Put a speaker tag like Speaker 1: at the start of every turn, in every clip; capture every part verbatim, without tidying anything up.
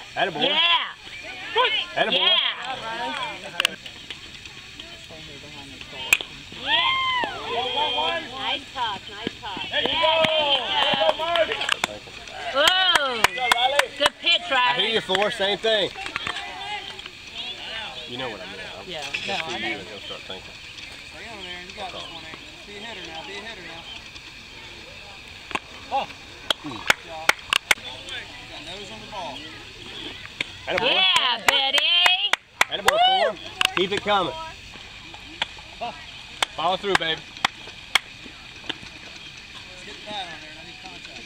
Speaker 1: Attaboy.
Speaker 2: Yeah.
Speaker 1: Attaboy.
Speaker 2: Yeah. Yeah. Nice toss, nice toss.
Speaker 1: There you
Speaker 2: Yeah,
Speaker 1: go.
Speaker 2: there you go.
Speaker 1: Marty.
Speaker 2: Whoa. Good pitch,
Speaker 1: I
Speaker 2: Riley.
Speaker 1: hear you, Four. Same thing. You know what I mean. I'll
Speaker 3: Yeah,
Speaker 1: just
Speaker 3: no,
Speaker 1: see
Speaker 3: I
Speaker 1: you
Speaker 3: know.
Speaker 1: and he'll start thinking.
Speaker 4: Stay on there, you got this one, Hank. Be a hitter now, be a hitter now.
Speaker 1: Oh.
Speaker 4: Good job. You got nose on the ball.
Speaker 1: Attaboy.
Speaker 2: Yeah, Betty.
Speaker 1: Attaboy, Four. Keep it coming. Follow through, baby.
Speaker 4: Let's get the bat on there, and I need contact.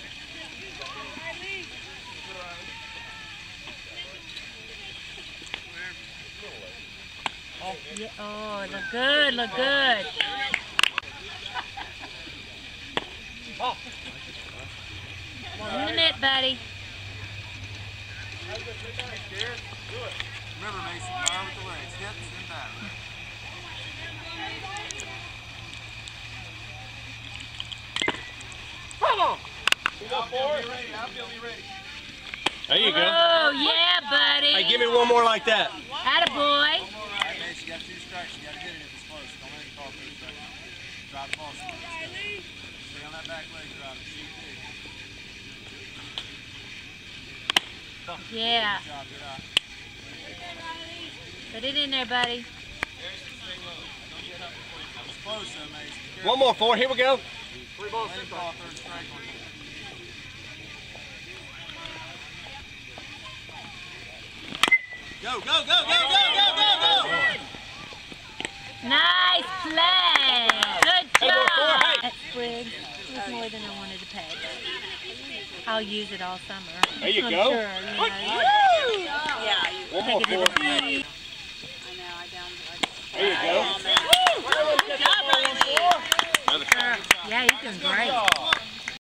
Speaker 2: Yeah. Oh, look good, look good. One minute, buddy.
Speaker 4: Remember, Mason, fire with the legs. Hit, then bat.
Speaker 1: There you go.
Speaker 2: Oh, yeah, buddy.
Speaker 1: Hey, give me one more like that.
Speaker 2: Attaboy.
Speaker 4: All right, Mason, you got two strikes. You got to hit it if it's close. Don't let it fall through strike. Drive the ball. Stay on that back leg, drive it. See it.
Speaker 2: Yeah.
Speaker 4: Good job, good eye.
Speaker 2: Put it in there, buddy.
Speaker 4: It's close though, Mason.
Speaker 1: One more, Four. Here we go.
Speaker 4: Three balls, let him call third strike on you. Go, go, go, go, go, go, go, go!
Speaker 2: Nice play. Good
Speaker 1: Hey, boy, Four,
Speaker 2: job.
Speaker 1: hey.
Speaker 2: That squid was more than I wanted to pay. I'll use it all summer.
Speaker 1: There you
Speaker 2: I'm
Speaker 1: go.
Speaker 2: Sure, you know.
Speaker 1: One more,
Speaker 2: Take it
Speaker 1: Four.
Speaker 2: to the sea.
Speaker 1: There you go.
Speaker 2: Yeah, he's doing great.